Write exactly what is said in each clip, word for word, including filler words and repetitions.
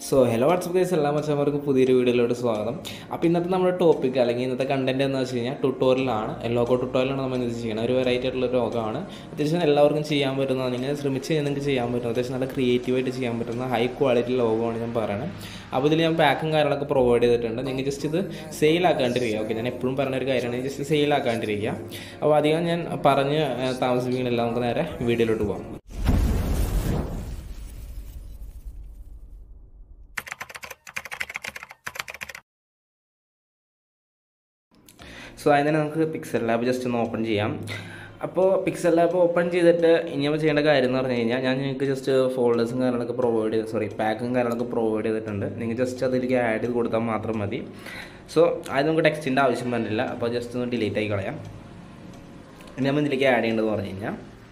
So hello WhatsApp guys, എല്ലാ മച്ചന്മാർക്കും പുതിയൊരു വീഡിയോയിലോട്ട് സ്വാഗതം. അപ്പോൾ ഇന്നത്തെ നമ്മുടെ ടോപ്പിക് അല്ലെങ്കിൽ ഇന്നത്തെ കണ്ടന്റ് എന്ന് വെച്ച് കഴിഞ്ഞാൽ ട്യൂട്ടോറിയലാണ്. ലോഗോ ട്യൂട്ടോറിയലാണ് നമ്മൾ ഇന്ന് ചെയ്യുന്നത്. ഒരു വെറൈറ്റി ആയിട്ടുള്ള ലോഗമാണ്. അത്യാവശ്യം എല്ലാവർക്കും ചെയ്യാൻ പറ്റുന്ന, നിങ്ങൾ ശ്രമിച്ച് നിങ്ങൾക്ക് ചെയ്യാൻ പറ്റുന്ന, അത്യാവശ്യം നല്ല ക്രിയേറ്റീവായിട്ട് ചെയ്യാൻ പറ്റുന്ന ഹൈ ക്വാളിറ്റി ലോഗോ ആണ് ഞാൻ പറയുന്നത്. അപ്പോൾ ഇതിൽ ഞാൻ പാക്കും കാര്യങ്ങളൊക്കെ പ്രൊവൈഡ് ചെയ്തിട്ടുണ്ട്. നിങ്ങൾ ജസ്റ്റ് ഇത് സെയിലാക്കാണ്ടിരിക്കുക. ഓക്കെ, ഞാൻ എപ്പോഴും പറഞ്ഞ ഒരു കാര്യമാണ്, ജസ്റ്റ് സെയിലാക്കാണ്ടിരിക്കുക. അപ്പോൾ അധികം ഞാൻ പറഞ്ഞ് താമസിപ്പിക്കുന്നില്ല, നമുക്ക് നേരെ വീഡിയോയിലോട്ട് പോകാം. സോ അതിന് നമുക്ക് പിക്സൽ ലാബ് ജസ്റ്റ് ഒന്ന് ഓപ്പൺ ചെയ്യാം. അപ്പോൾ പിക്സൽ ലാബ് ഓപ്പൺ ചെയ്തിട്ട് ഇനി നമ്മൾ ചെയ്യേണ്ട കാര്യം എന്ന് പറഞ്ഞു കഴിഞ്ഞാൽ, ഞാൻ നിങ്ങൾക്ക് ജസ്റ്റ് ഫോൾഡേഴ്സും കാര്യങ്ങളൊക്കെ പ്രൊവൈഡ് ചെയ്ത് സോറി പാക്കും കാര്യങ്ങളൊക്കെ പ്രൊവൈഡ് ചെയ്തിട്ടുണ്ട്. നിങ്ങൾ ജസ്റ്റ് അതിലേക്ക് ആഡ് ചെയ്ത് കൊടുത്താൽ മാത്രം മതി. സോ അത് നമുക്ക് ടെക്സ്റ്റിൻ്റെ ആവശ്യം വരുന്നില്ല. അപ്പോൾ ജസ്റ്റ് ഒന്ന് ഡിലീറ്റ് ആയി കളയാം. ഇനി നമ്മൾ ഇതിലേക്ക് ആഡ് ചെയ്യേണ്ടതെന്ന് പറഞ്ഞു കഴിഞ്ഞാൽ,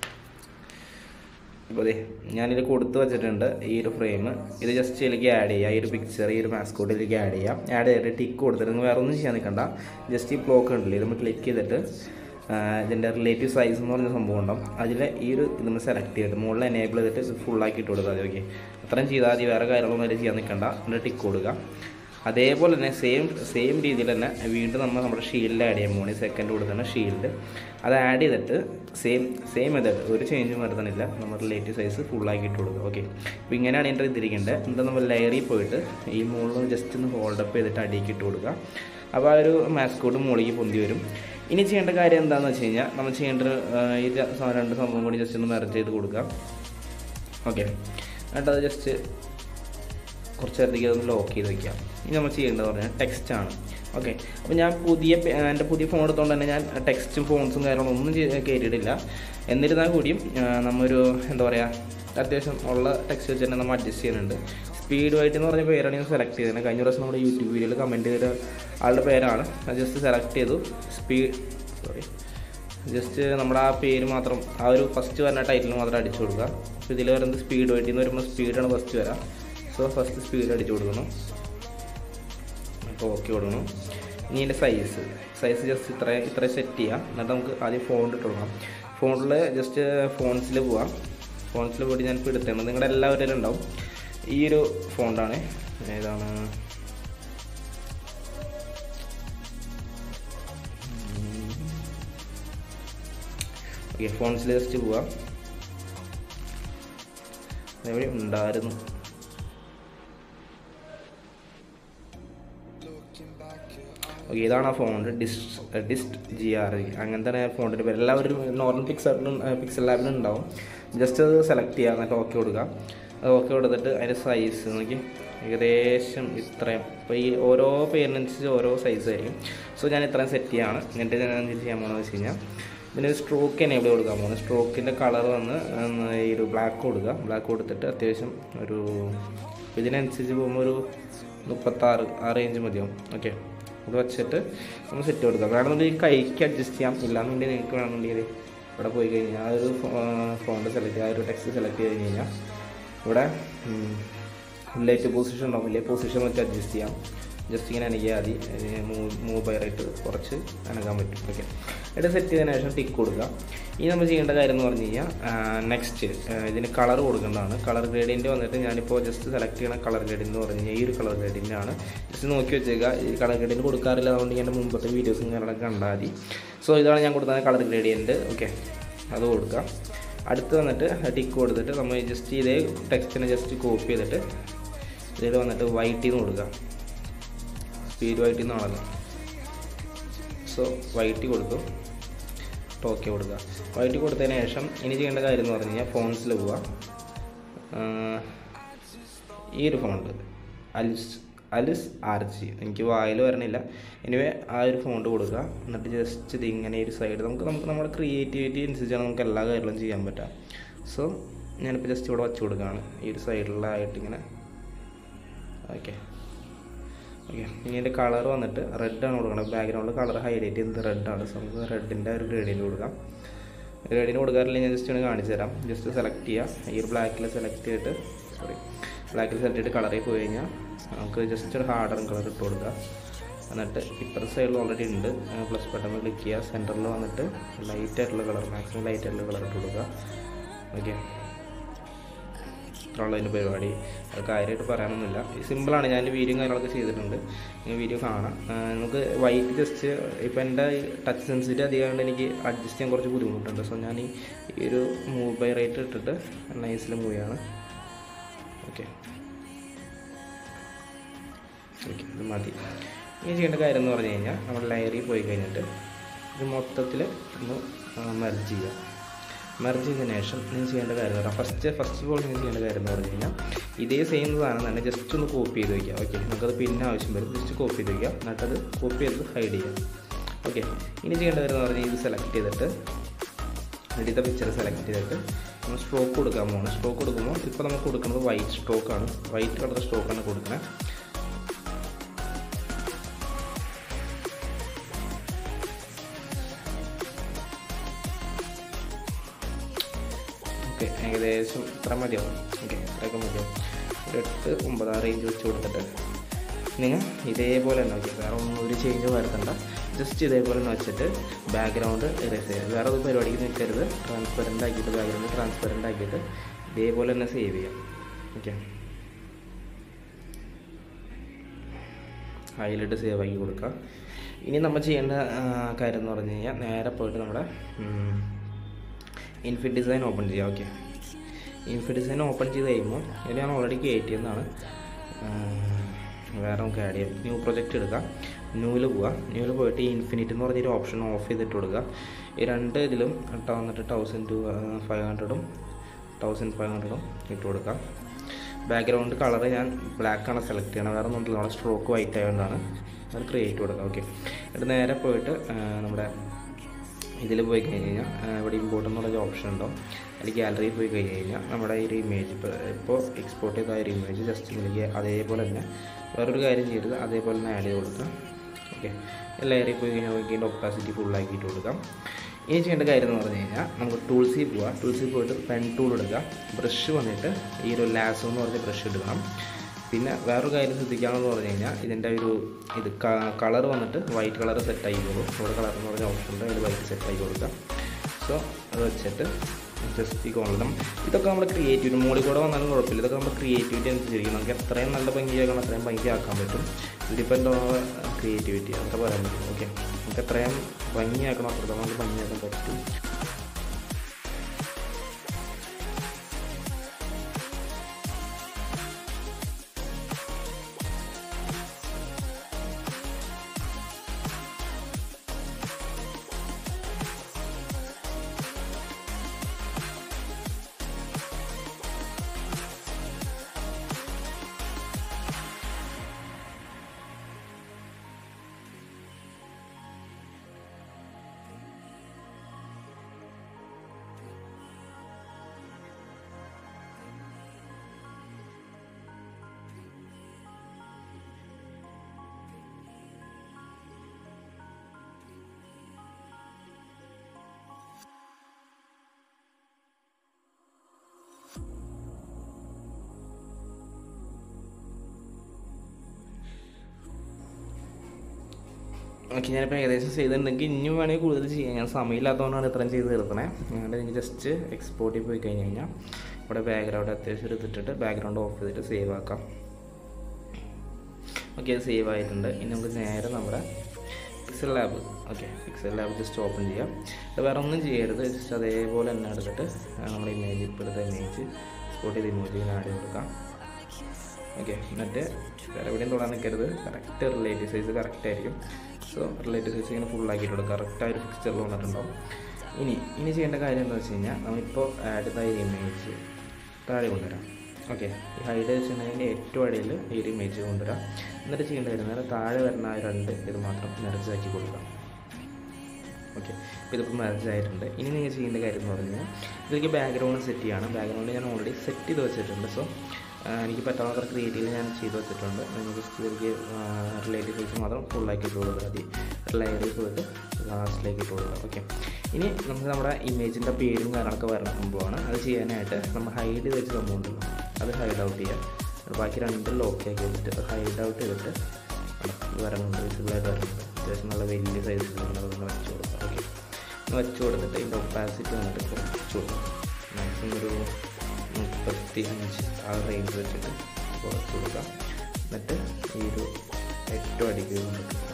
ഇപ്പോൾ അതെ ഞാനിത് കൊടുത്ത് വെച്ചിട്ടുണ്ട് ഈ ഒരു ഫ്രെയിം. ഇത് ജസ്റ്റ് ഇതിലേക്ക് ആഡ് ചെയ്യുക. ഈ ഒരു പിക്ചർ, ഈ ഒരു മാസ്കോട്ട് ഇതിലേക്ക് ആഡ് ചെയ്യാം. ആഡ് ചെയ്തിട്ട് ടിക്ക് കൊടുത്തിട്ട് നിങ്ങൾ വേറെ ഒന്നും ചെയ്യാൻ നിൽക്കണ്ട. ജസ്റ്റ് ഈ ബ്ലോക്ക് ഉണ്ടല്ലോ, ഇത് നമ്മൾ ക്ലിക്ക് ചെയ്തിട്ട് ഇതിൻ്റെ റിലേറ്റീവ് സൈസ് എന്ന് പറഞ്ഞ സംഭവം ഉണ്ടാവും. അതിൽ ഈ ഒരു ഇത് നമ്മൾ സെലക്ട് ചെയ്തിട്ട് മുകളിൽ എനേബിൾ ചെയ്തിട്ട് ഫുള്ളാക്കി ഇട്ട് കൊടുക്കുക. ഓക്കെ, അത്രയും ചെയ്താൽ മതി, വേറെ കാര്യങ്ങളൊന്നും അതിൽ ചെയ്യാൻ നിൽക്കണ്ട. എന്നിട്ട് ടിക്ക് കൊടുക്കുക. അതേപോലെ തന്നെ സെയിം സെയിം രീതിയിൽ തന്നെ വീണ്ടും നമ്മൾ നമ്മുടെ ഷീൽഡ് ആഡ് ചെയ്യാൻ പോകുന്നത്. സെക്കൻഡ് കൊടുക്കുന്ന ഷീൽഡ് അത് ആഡ് ചെയ്തിട്ട് സെയിം സെയിം മെത്തേഡ്, ഒരു ചേഞ്ചും വരുത്തണില്ല. നമ്മൾ റിലേറ്റീവ് സൈസ് ഫുള്ളാക്കി ഇട്ട് കൊടുക്കുക. ഓക്കെ, അപ്പോൾ ഇങ്ങനെയാണ് ഇതിൻ്റെ ഇതിരിക്കേണ്ടത്. എന്നിട്ട് നമ്മൾ ലെയറിൽ പോയിട്ട് ഈ മുകളിൽ ജസ്റ്റ് ഒന്ന് ഹോൾഡപ്പ് ചെയ്തിട്ട് അടിയിലേക്ക് ഇട്ട് കൊടുക്കുക. അപ്പോൾ ആ ഒരു മാസ്കോട്ട് മുകളിലേക്ക് പൊന്തി വരും. ഇനി ചെയ്യേണ്ട കാര്യം എന്താണെന്ന് വെച്ച് കഴിഞ്ഞാൽ, നമ്മൾ ചെയ്യേണ്ട ഈ രണ്ട് സംഭവം കൂടി ജസ്റ്റ് ഒന്ന് മെർജ് ചെയ്ത് കൊടുക്കുക. ഓക്കെ, എന്നിട്ട് അത് ജസ്റ്റ് കുറച്ച് നേരത്തേക്ക് അതൊന്ന് ലോക്ക് ചെയ്ത് വയ്ക്കാം. ഇനി നമ്മൾ ചെയ്യേണ്ടത് പറഞ്ഞാൽ ടെക്സ്റ്റാണ്. ഓക്കെ, അപ്പോൾ ഞാൻ പുതിയ എൻ്റെ പുതിയ ഫോൺ എടുത്തുകൊണ്ട് തന്നെ ഞാൻ ടെക്സ്റ്റും ഫോൺസും കാര്യങ്ങളും ഒന്നും കയറ്റിയിട്ടില്ല. എന്നിരുന്നാൽ കൂടിയും നമ്മൊരു എന്താ പറയുക, അത്യാവശ്യം ഉള്ള ടെക്സ്റ്റ് വെച്ച് തന്നെ നമ്മൾ അഡ്ജസ്റ്റ് ചെയ്യുന്നുണ്ട്. സ്പീഡ് വൈറ്റ് എന്ന് പറഞ്ഞ പേരാണ് ഞാൻ സെലക്ട് ചെയ്തത്. കഴിഞ്ഞ പ്രാവശ്യം നമ്മുടെ യൂട്യൂബ് വീഡിയോയിൽ കമൻറ്റ് ചെയ്ത ആളുടെ പേരാണ്. അത് ജസ്റ്റ് സെലക്ട് ചെയ്തു. സ്പീഡ് സോറി ജസ്റ്റ് നമ്മുടെ ആ പേര് മാത്രം, ആ ഒരു ഫസ്റ്റ് വരുന്ന ടൈറ്റിൽ മാത്രം അടിച്ചു കൊടുക്കുക. അപ്പോൾ ഇതിൽ വരുന്നത് സ്പീഡ് വൈറ്റ് എന്ന് വരുമ്പോൾ സ്പീഡാണ് ഫസ്റ്റ് വരാം. സോ ഫസ്റ്റ് സ്പീഡ് അടിച്ചു കൊടുക്കണം. അപ്പോൾ ഓക്കെ കൊടുക്കണം. ഇനി ഇതിൻ്റെ സൈസ് സൈസ് ജസ്റ്റ് ഇത്ര ഇത്ര സെറ്റ് ചെയ്യാം. എന്നിട്ട് നമുക്ക് ആദ്യം ഫോണ്ട് ഇട്ട് കൊടുക്കണം. ഫോണിൽ ജസ്റ്റ് ഫോൺസിൽ പോവാം. ഫോൺസിൽ പോയിട്ട് ഞാനിപ്പോൾ എടുത്തത് നിങ്ങളുടെ എല്ലാവരും ഉണ്ടാവും. ഈ ഒരു ഫോണ്ടാണ്. ഏതാണ്, ഓക്കെ, ഫോൺസിൽ ജസ്റ്റ് പോവാം. എവിടെ ഉണ്ടായിരുന്നു, ഓക്കെ, ഇതാണ് ആ ഫോണ്ട്. ഡിസ്റ്റ് ഡിസ്റ്റ് ജി ആർ ഇ അങ്ങനത്തെ ഫോണിൻ്റെ പേര്. എല്ലാവരും നോർമൽ പിക്സലിലും പിക്സൽ ലാബിലും ഉണ്ടാവും. ജസ്റ്റ് അത് സെലക്ട് ചെയ്യുക, എന്നിട്ട് ഓക്കെ കൊടുക്കുക. അത് ഓക്കെ കൊടുത്തിട്ട് അതിൻ്റെ സൈസ് നോക്കി ഏകദേശം ഇത്രയും. അപ്പോൾ ഈ ഓരോ പേരിനനുസരിച്ച് ഓരോ സൈസ് ആയിരിക്കും. സോ ഞാൻ ഇത്രയും സെറ്റ് ചെയ്യുകയാണ്. എന്നിട്ട് ഞാൻ എന്ത് ചെയ്യാൻ പോകുന്നത് വെച്ച് കഴിഞ്ഞാൽ, ഇതിന് സ്ട്രോക്ക് എനേബിൾ കൊടുക്കാൻ പോകുന്നത്. സ്ട്രോക്കിൻ്റെ കളർ വന്ന് ഈ ഒരു ബ്ലാക്ക് കൊടുക്കുക. ബ്ലാക്ക് കൊടുത്തിട്ട് അത്യാവശ്യം ഒരു ഇതിനനുസരിച്ച് പോകുമ്പോൾ ഒരു മുപ്പത്താറ് ആ റേഞ്ച് മതിയാവും. ഓക്കെ, അത് വെച്ചിട്ട് നമ്മൾ സെറ്റ് കൊടുക്കാം. വേണമെന്നുണ്ടെങ്കിൽ കൈക്ക് അഡ്ജസ്റ്റ് ചെയ്യാം. ഇല്ലാന്നുണ്ടെങ്കിൽ നിങ്ങൾക്ക് വേണമെന്നുണ്ടെങ്കിൽ ഇവിടെ പോയി കഴിഞ്ഞാൽ ആ ഒരു ഫോണ്ട് സെലക്ട് ചെയ്യുക, ആ ഒരു ടെക്സ്റ്റ് സെലക്ട് ചെയ്ത് കഴിഞ്ഞ് കഴിഞ്ഞാൽ ഇവിടെ ലേറ്റ് പൊസിഷൻ ഉണ്ടാവും. വലിയ പൊസിഷൻ വെച്ച് അഡ്ജസ്റ്റ് ചെയ്യാം. ജസ്റ്റ് ഇങ്ങനെ അനങ്ങിയാൽ മതി. മൂവ് മൂവ് ബൈറായിട്ട് കുറച്ച് അനങ്ങാൻ പറ്റും. ഓക്കെ, ഇവിടെ സെറ്റ് ചെയ്തതിന് ശേഷം ടിക്ക് കൊടുക്കുക. ഇനി നമ്മൾ ചെയ്യേണ്ട കാര്യം എന്ന് പറഞ്ഞു കഴിഞ്ഞാൽ, നെക്സ്റ്റ് ഇതിന് കളർ കൊടുക്കേണ്ടതാണ്. കളർ ഗ്രേഡിയൻറ്റ് വന്നിട്ട് ഞാനിപ്പോൾ ജസ്റ്റ് സെലക്ട് ചെയ്യണ കളർ ഗ്രേഡിയൻറ്റ് എന്ന് പറഞ്ഞു കഴിഞ്ഞാൽ ഈ ഒരു കളർ ഗ്രേഡിയൻ്റാണ്. ജസ്റ്റ് നോക്കി വെച്ചേക്കുക. ഈ കളർ ഗ്രേഡിയൻറ്റ് കൊടുക്കാറില്ല, അതുകൊണ്ട് എൻ്റെ മുമ്പത്തെ വീഡിയോസും കാര്യങ്ങളൊക്കെ കണ്ടാൽ മതി. സോ ഇതാണ് ഞാൻ കൊടുത്തത് കളർ ഗ്രേഡിയൻറ്റ്. ഓക്കെ, അത് കൊടുക്കുക. അടുത്ത് വന്നിട്ട് ടിക്ക് കൊടുത്തിട്ട് നമ്മൾ ജസ്റ്റ് ഇതേ ടെക്സ്റ്റിനെ ജസ്റ്റ് കോപ്പി ചെയ്തിട്ട് ഇതിൽ വന്നിട്ട് വൈറ്റ് എന്ന് കൊടുക്കുക. സ്പീഡ് വൈറ്റ് എന്നാണല്ലോ. സോ വൈറ്റ് കൊടുത്തു. ഓക്കെ കൊടുക്കുക. വൈറ്റ് കൊടുത്തതിന് ശേഷം ഇനി ചെയ്യേണ്ട കാര്യം എന്ന് പറഞ്ഞു കഴിഞ്ഞാൽ, ഫോൺസിൽ പോവുക. ഈ ഒരു ഫോണ്ട് അലിസ് അലിസ് ആർ ജി, എനിക്ക് വായിൽ വരണില്ല. എനിവേ ആ ഒരു ഫോണ്ട് കൊടുക്കുക. എന്നിട്ട് ജസ്റ്റ് ഇത് ഇങ്ങനെ ഒരു സൈഡ് നമുക്ക് നമുക്ക് നമ്മുടെ ക്രിയേറ്റിവിറ്റി അനുസരിച്ചാണ് നമുക്ക് എല്ലാ കാര്യങ്ങളും ചെയ്യാൻ പറ്റുക. സോ ഞാനിപ്പോൾ ജസ്റ്റ് ഇവിടെ വച്ച് കൊടുക്കുകയാണ് ഈ ഒരു സൈഡിലായിട്ട് ഇങ്ങനെ. ഓക്കെ ഓക്കെ ഇനി എൻ്റെ കളർ വന്നിട്ട് റെഡാണ് കൊടുക്കണം. ബാക്ക്ഗ്രൗണ്ടിൽ കളർ ഹൈലൈറ്റ് ചെയ്യുന്നത് റെഡാണ്. സോ നമുക്ക് റെഡിൻ്റെ ഒരു ഗ്രേഡിയൻറ്റ് കൊടുക്കാം. ഗ്രേഡിയൻറ്റ് കൊടുക്കാറില്ല, ഞാൻ ജസ്റ്റ് ഒന്ന് കാണിച്ചു തരാം. ജസ്റ്റ് സെലക്ട് ചെയ്യുക. ഈ ഒരു ബ്ലാക്കിൽ സെലക്ട് ചെയ്തിട്ട് സോറി ബ്ലാക്കിൽ സെലക്ട് ചെയ്തിട്ട് കളറിൽ പോയി കഴിഞ്ഞാൽ നമുക്ക് ജസ്റ്റ് ഒരു ഹാർഡർ കളർ ഇട്ട് കൊടുക്കുക. എന്നിട്ട് ഇപ്പുറത്തെ സൈഡിൽ ഓൾറെഡി ഉണ്ട്. പ്ലസ് ബട്ടൺ ക്ലിക്ക് ചെയ്യുക. സെൻറ്ററിൽ വന്നിട്ട് ലൈറ്റ് ആയിട്ടുള്ള കളർ, മാക്സിമം ലൈറ്റ് ആയിട്ടുള്ള കളർ ഇട്ട് കൊടുക്കുക. ഓക്കെ, ഇത്രയുള്ളതിൻ്റെ പരിപാടി. അത് കാര്യമായിട്ട് പറയാനൊന്നുമില്ല. സിമ്പിളാണ്. ഞാൻ വീഡിയോയും കാര്യങ്ങളൊക്കെ ചെയ്തിട്ടുണ്ട്. നിങ്ങൾ വീഡിയോ കാണാം. നമുക്ക് വൈറ്റ് ജസ്റ്റ് ഇപ്പോൾ എൻ്റെ ടച്ച് സെൻസിറ്റിവിറ്റി അധികമായതുകൊണ്ട് എനിക്ക് അഡ്ജസ്റ്റ് ചെയ്യാൻ കുറച്ച് ബുദ്ധിമുട്ടുണ്ട്. സോ ഞാൻ ഈ ഒരു മൂവ് ബൈ റേറ്റ് ഇട്ടിട്ട് നൈസിൽ മൂവ് ചെയ്യാണ്. ഓക്കെ ഓക്കെ ഇത് മതി. ഇനി ചെയ്യേണ്ട കാര്യം എന്ന് പറഞ്ഞു കഴിഞ്ഞാൽ നമ്മൾ ലെയറിൽ പോയി കഴിഞ്ഞിട്ട് ഇത് മൊത്തത്തിൽ ഒന്ന് മെർജ് ചെയ്യുക. മെർജ് ചെയ്തതിന് ശേഷം നിങ്ങൾ ചെയ്യേണ്ട കാര്യം എന്ന് പറഞ്ഞാൽ ഫസ്റ്റ് ഫസ്റ്റ് ഓഫ് ഓൾ നിങ്ങൾ ചെയ്യേണ്ട കാര്യം എന്ന് പറഞ്ഞു കഴിഞ്ഞാൽ ഇതേ സെയിം സാധനം തന്നെ ജസ്റ്റ് ഒന്ന് കോപ്പി ചെയ്ത് വയ്ക്കുക. ഓക്കെ നമുക്കത് പിന്നെ ആവശ്യം വരും. ജസ്റ്റ് കോപ്പി ചെയ്ത് വയ്ക്കുക. എന്നിട്ടത് കോപ്പി ചെയ്ത് ഹൈഡ് ചെയ്യുക. ഓക്കെ ഇനി ചെയ്യേണ്ട കാര്യം എന്ന് പറഞ്ഞാൽ ഇത് സെലക്ട് ചെയ്തിട്ട് എടുത്ത പിക്ചർ സെലക്ട് ചെയ്തിട്ട് നമ്മൾ സ്ട്രോക്ക് കൊടുക്കാൻ പോകുന്നു. സ്ട്രോക്ക് കൊടുക്കുമ്പോൾ ഇപ്പോൾ നമുക്ക് കൊടുക്കുന്നത് വൈറ്റ് സ്ട്രോക്കാണ്. വൈറ്റ് കളർ സ്ട്രോക്കാണ് കൊടുക്കുന്നത്. ഓക്കെ ഏകദേശം ഇത്ര മതിയാവും. ഓക്കെ ഇത്രയൊക്കെ മതിയാവും. ഒരു എട്ട് ഒമ്പതാം റേഞ്ച് വെച്ച് കൊടുത്തിട്ട് നിങ്ങൾ ഇതേപോലെ തന്നെ ഓക്കെ വേറെ ഒന്നും ഒരു ചേഞ്ച് വരുത്തണ്ട. ജസ്റ്റ് ഇതേപോലെ തന്നെ വെച്ചിട്ട് ബാക്ക്ഗ്രൗണ്ട് എറേസ് ചെയ്യുക. വേറെ ഒരു പരിപാടിക്ക് നിൽക്കരുത്. ട്രാൻസ്പെറൻ്റ് ആക്കിയിട്ട് ബാക്ക്ഗ്രൗണ്ട് ട്രാൻസ്പെറൻ്റ് ആക്കിയിട്ട് ഇതേപോലെ തന്നെ സേവ് ചെയ്യാം. ഓക്കെ ഹൈലൈറ്റ് സേവ് ആക്കി കൊടുക്കുക. ഇനി നമ്മൾ ചെയ്യേണ്ട കാര്യം എന്ന് പറഞ്ഞു കഴിഞ്ഞാൽ നേരെ പോയിട്ട് നമ്മുടെ ഇൻഫിനിറ്റ് ഡിസൈൻ ഓപ്പൺ ചെയ്യുക. ഓക്കെ ഇൻഫിനിറ്റ് ഡിസൈൻ ഓപ്പൺ ചെയ്ത് കഴിയുമ്പോൾ ഇത് ഞാൻ ഓൾറെഡി കയറ്റിയെന്നാണ്. വേറെ നമുക്ക് ആഡ് ചെയ്യാം. ന്യൂ പ്രൊജക്റ്റ് എടുക്കുക. ന്യൂവിൽ പോവുക. ന്യൂവിൽ പോയിട്ട് ഈ ഇൻഫിനിറ്റ് എന്ന് പറഞ്ഞൊരു ഓപ്ഷൻ ഓഫ് ചെയ്തിട്ട് കൊടുക്കുക. ഈ രണ്ട് ഇതിലും ഇട്ട് വന്നിട്ട് തൗസൻഡ് ടു ഫൈവ് ഹൺഡ്രഡും തൗസൻഡ് ഫൈവ് ഹൺഡ്രഡും ഇട്ട് കൊടുക്കാം. ബാക്ക്ഗ്രൗണ്ട് കളർ ഞാൻ ബ്ലാക്കാണ് സെലക്ട് ചെയ്യണം. വേറെ ഒന്നും നമ്മുടെ സ്ട്രോക്ക് വൈറ്റ് ആയതുകൊണ്ടാണ്. അത് ക്രിയേറ്റ് കൊടുക്കുക. ഓക്കെ എന്നിട്ട് നേരെ പോയിട്ട് നമ്മുടെ ഇതിൽ പോയി കഴിഞ്ഞ് കഴിഞ്ഞാൽ ഇവിടെ ഇമ്പോർട്ട് എന്നുള്ളൊരു ഓപ്ഷൻ ഉണ്ടോ. അതിൽ ഗാലറിയിൽ പോയി കഴിഞ്ഞ് കഴിഞ്ഞാൽ നമ്മുടെ ഈ ഒരു ഇമേജ് ഇപ്പോൾ ഇപ്പോൾ എക്സ്പോർട്ട് ചെയ്ത ഒരു ഇമേജ് ജസ്റ്റ് ഇതിലേക്ക് അതേപോലെ തന്നെ വേറൊരു കാര്യം ചെയ്തത് അതേപോലെ തന്നെ ആഡ് ചെയ്ത് കൊടുക്കാം. ഓക്കെ ലെയറിൽ പോയി കഴിഞ്ഞാൽ നോക്കിയിട്ട് ഒപ്പാസിറ്റി ഫുള്ളാക്കിയിട്ട് കൊടുക്കാം. ഇനി ചെയ്യേണ്ട കാര്യം എന്ന് പറഞ്ഞു കഴിഞ്ഞാൽ നമുക്ക് ടൂൾസിൽ പോവാം. ടൂൾസിൽ പോയിട്ട് പെൻ ടൂൾ എടുക്കുക. ബ്രഷ് വന്നിട്ട് ഈ ഒരു ലാസോ എന്ന് പറഞ്ഞ ബ്രഷ് എടുക്കണം. പിന്നെ വേറൊരു കാര്യം ശ്രദ്ധിക്കാമെന്ന് പറഞ്ഞു കഴിഞ്ഞാൽ ഇതിൻ്റെ ഒരു ഇത് കളർ വന്നിട്ട് വൈറ്റ് കളർ സെറ്റ് ആയിക്കോളൂ. ഇവിടെ കളർ എന്ന് പറഞ്ഞ ഓപ്ഷൻ ഉണ്ട്. അതിൽ വൈറ്റ് സെറ്റ് ആക്കി കൊടുക്കാം. സോ അത് വെച്ചിട്ട് ജസ്റ്റ് ഈ കോളം ഇതൊക്കെ നമ്മുടെ ക്രിയേറ്റിവിറ്റി മോളിൽ കൂടെ വന്നാലും കുഴപ്പമില്ല. ഇതൊക്കെ നമ്മുടെ ക്രിയേറ്റിവിറ്റി അനുസരിച്ചിരിക്കും. നമുക്ക് എത്രയും നല്ല ഭംഗിയാക്കണം അത്രയും ഭംഗിയാക്കാൻ പറ്റും. ഇതിപ്പോൾ എന്താ ക്രിയേറ്റിവിറ്റി അതൊക്കെ പറയാൻ പറ്റും. ഓക്കെ നമുക്ക് എത്രയും ഭംഗിയാക്കണം അത്രത്തോളം നമുക്ക് ഭംഗിയാക്കാൻ പറ്റും. ഓക്കെ ഞാനിപ്പോൾ ഏകദേശം ചെയ്തിട്ടുണ്ടെങ്കിൽ ഇനിയും വേണമെങ്കിൽ കൂടുതൽ ചെയ്യാം. ഞാൻ സമയമില്ലാത്തതുകൊണ്ടാണ് ഇത്രയും ചെയ്ത് തീർക്കണേ. അതുകൊണ്ട് എനിക്ക് ജസ്റ്റ് എക്സ്പോർട്ടിൽ പോയി കഴിഞ്ഞ് കഴിഞ്ഞാൽ ഇവിടെ ബാക്ക്ഗ്രൗണ്ട് അത്യാവശ്യം എടുത്തിട്ട് ബാക്ക്ഗ്രൗണ്ട് ഓഫ് ചെയ്തിട്ട് സേവ് ആക്കാം. ഓക്കെ അത് സേവ് ആയിട്ടുണ്ട്. ഇനി നമുക്ക് നേരെ നമ്മുടെ pixel lab okay pixel lab just open ചെയ്യാം. അത് വേറെ ഒന്നും ചെയ്യരുത്. ജസ്റ്റ് അതേപോലെ തന്നെ എടുത്തിട്ട് നമ്മുടെ ഇമേജ് ഇപ്പോഴത്തെ ഇമേജ് എക്സ്പോർട്ട് ചെയ്ത് ഇമേജ് ആഡ് ചെയ്ത് കൊടുക്കാം. ഓക്കെ എന്നിട്ട് വേറെ എവിടെയും തൊടാൻ നിൽക്കരുത്. കറക്റ്റ് റിലേറ്റീവ് സൈസ് കറക്റ്റ് ആയിരിക്കും. സോ റിലേറ്റീവ് സൈസ് ഇങ്ങനെ ഫുള്ളാക്കിയിട്ട് കൊടുക്കുക. കറക്റ്റായ ഒരു പിക്ചറിൽ വന്നിട്ടുണ്ടാവും. ഇനി ഇനി ചെയ്യേണ്ട കാര്യം എന്താണെന്ന് വെച്ച് കഴിഞ്ഞാൽ നമ്മളിപ്പോൾ ആഡ് ചെയ്ത ഇമേജ് താഴെ കൊണ്ടുവരാം. ഓക്കെ ഈ ഹൈഡ് ചെയ്യുന്നതിൻ്റെ ഏറ്റവും അടിയിൽ ഈ ഒരു ഇമേജ് കൊണ്ടുവരാം. എന്നിട്ട് ചെയ്യേണ്ട കാര്യം നേരെ താഴെ വരുന്ന ആ രണ്ട് ഇത് മാത്രം മെർജാക്കി കൊടുക്കാം. ഓക്കെ ഇപ്പോൾ ഇതിപ്പോൾ മെർജ് ആയിട്ടുണ്ട്. ഇനി നിങ്ങൾ ചെയ്യേണ്ട കാര്യം എന്ന് പറഞ്ഞാൽ ഇതിലേക്ക് ബാക്ക്ഗ്രൗണ്ട് സെറ്റ് ചെയ്യണം. ബാക്ക്ഗ്രൗണ്ട് ഞാൻ ഓൾറെഡി സെറ്റ് ചെയ്ത് വെച്ചിട്ടുണ്ട്. സോ എനിക്ക് പറ്റാവുന്ന ക്രിയേറ്റീവ് ഞാൻ ചെയ്ത് വെച്ചിട്ടുണ്ട്. നിങ്ങൾ ജസ്റ്റ് ഇതിലേക്ക് റിലേറ്റീവ് സൈസ് മാത്രം ഫുള്ളാക്കി ഇട്ട് കൊടുത്താൽ മതി. ലെയറിൽ പോയിട്ട് ലാസ്റ്റിലേക്ക് ഇട്ട് കൊടുക്കാം. ഓക്കെ ഇനി നമുക്ക് നമ്മുടെ ഇമേജിൻ്റെ പേരും കാര്യങ്ങളൊക്കെ വരുന്ന സംഭവമാണ്. അത് ചെയ്യാനായിട്ട് നമ്മൾ ഹൈഡ് ചെയ്ത് വെച്ച സംഭവം ഉണ്ടല്ലോ അത് ഹൈഡ് ഔട്ട് ചെയ്യുക. ബാക്കി രണ്ടും ലോക്ക് ആക്കി വെച്ചിട്ട് ഹൈഡ് ഔട്ട് ചെയ്തിട്ട് വരണുണ്ട് വിസിബിളായിട്ട് വരുന്നുണ്ട്. അത്യാവശ്യം നല്ല വലിയ സൈസിൽ നമ്മളതൊന്ന് വെച്ച് കൊടുക്കാം. ഓക്കെ വെച്ച് കൊടുത്തിട്ട് ഇതിൻ്റെ ഒപ്പാസിറ്റി വന്നിട്ട് കുറച്ച് കൊടുക്കാം. മാക്സിമം ഒരു മുപ്പത്തി ഇരുപത്തി അഞ്ച് ആ റേഞ്ച് വെച്ചിട്ട് കുറച്ച് കൊടുക്കാം. എന്നിട്ട് ഈ ഒരു ഏറ്റവും അടിയിൽ കൊണ്ടിട്ട്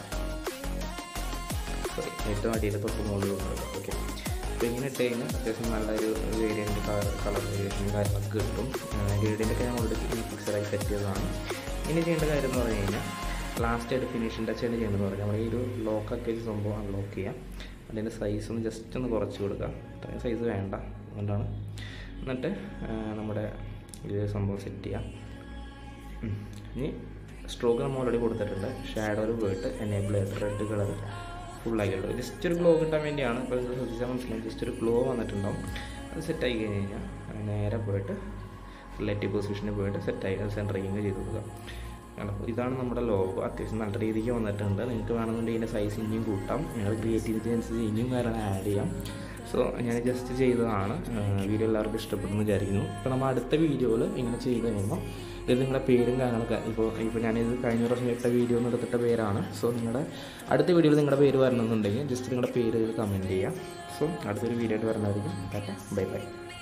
സോറി ഏറ്റവും അടിയിൽ തൊട്ട് മുകളിൽ കൊണ്ടുവരാം. ഓക്കെ, അപ്പോൾ ഇങ്ങനെ ഇട്ട് കഴിഞ്ഞാൽ അത്യാവശ്യം നല്ലൊരു വേരിയൻ്റ് കളർ വേരിയേഷനും കാര്യങ്ങളൊക്കെ കിട്ടും. ഗ്രേഡിൻ്റെയൊക്കെ ഞാൻ ഓൾറെഡി പിക്ചറായി സെറ്റ് ചെയ്തതാണ്. ഇനി ചെയ്യേണ്ട കാര്യം എന്ന് പറഞ്ഞു കഴിഞ്ഞാൽ ലാസ്റ്റ് ആയിട്ട് ഫിനിഷിംഗ് ടച്ച് ആയിട്ട് ചെയ്യേണ്ടതെന്ന് പറഞ്ഞാൽ നമ്മൾ ഈ ഒരു ലോക്കൊക്കെ വെച്ച് സംഭവം അൺലോക്ക് ചെയ്യാം. അതിൻ്റെ സൈസ് ഒന്ന് ജസ്റ്റ് ഒന്ന് കുറച്ച് കൊടുക്കുക. അത്രയും സൈസ് വേണ്ട, അതുകൊണ്ടാണ്. എന്നിട്ട് നമ്മുടെ ഇത് സംഭവം സെറ്റ് ചെയ്യാം. ഇനി സ്ട്രോക്ക് നമ്മൾ ഓൾറെഡി കൊടുത്തിട്ടുണ്ട്. ഷാഡോയിൽ പോയിട്ട് എനേബിൾ ചെയ്തിട്ട് റെഡ് കളർ ഫുള്ളാക്കിയുള്ളൂ. ജസ്റ്റ് ഒരു ഗ്ലോ കിട്ടാൻ വേണ്ടിയാണ്. ഇപ്പോൾ നിങ്ങൾ ശ്രദ്ധിച്ചാൽ മനസ്സിലാവും, ജസ്റ്റ് ഒരു ഗ്ലോ വന്നിട്ടുണ്ടാവും. അത് സെറ്റായി കഴിഞ്ഞ് കഴിഞ്ഞാൽ നേരെ പോയിട്ട് റിലേറ്റീവ് പൊസിഷനിൽ പോയിട്ട് സെറ്റായി സെൻറ്ററിങ് ചെയ്ത് കൊടുക്കുക. അപ്പോൾ ഇതാണ് നമ്മുടെ ലോഗോ. അത്യാവശ്യം നല്ല രീതിക്ക് വന്നിട്ടുണ്ട്. നിങ്ങൾക്ക് വേണമെന്നുണ്ടെങ്കിൽ ഇതിൻ്റെ സൈസ് ഇനിയും കൂട്ടാം. നിങ്ങൾ ക്രിയേറ്റിവിറ്റി അനുസരിച്ച് ഇനിയും കാര്യങ്ങൾ ആഡ് ചെയ്യാം. സോ ഞാൻ ജസ്റ്റ് ചെയ്തതാണ്. വീഡിയോ എല്ലാവർക്കും ഇഷ്ടപ്പെടുന്നു വിചാരിക്കുന്നു. ഇപ്പോൾ നമ്മൾ അടുത്ത വീഡിയോയിൽ ഇങ്ങനെ ചെയ്ത് കഴിയുമ്പോൾ ഇത് നിങ്ങളുടെ പേരും കാര്യങ്ങളൊക്കെ ഇപ്പോൾ ഇപ്പോൾ ഞാനിത് കഴിഞ്ഞ പ്രാവശ്യം ഇട്ട വീഡിയോ എന്ന് എടുത്തിട്ട പേരാണ്. സോ നിങ്ങളുടെ അടുത്ത വീഡിയോയിൽ നിങ്ങളുടെ പേര് വരണമെന്നുണ്ടെങ്കിൽ ജസ്റ്റ് നിങ്ങളുടെ പേര് കമൻറ്റ് ചെയ്യാം. സോ അടുത്തൊരു വീഡിയോ ആയിട്ട് വരണമായിരിക്കും. Bye bye.